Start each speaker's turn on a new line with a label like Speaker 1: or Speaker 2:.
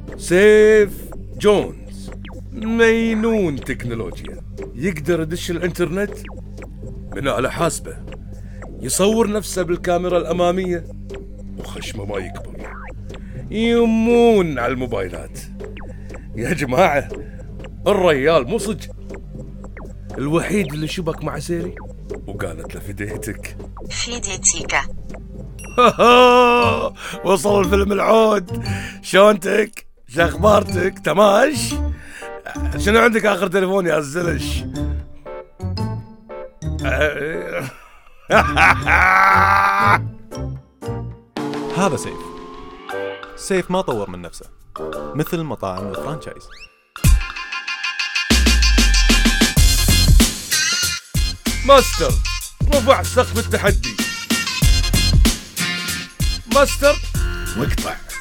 Speaker 1: سيف جونز مينون تكنولوجيا، يقدر يدش الانترنت من على حاسبه، يصور نفسه بالكاميرا الأمامية وخشمه ما يكبر، يمون على الموبايلات. يا جماعة الريال مو صج، الوحيد اللي شبك مع سيري وقالت له فديتك. وصل الفيلم العود. شونتك؟ شخبارتك؟ تماش؟ شنو عندك آخر تليفون يا الزلش؟
Speaker 2: هذا سيف ما طور من نفسه مثل مطاعم الفرانشايز.
Speaker 1: ماستر رفع سقف التحدي. ماستر واقطع.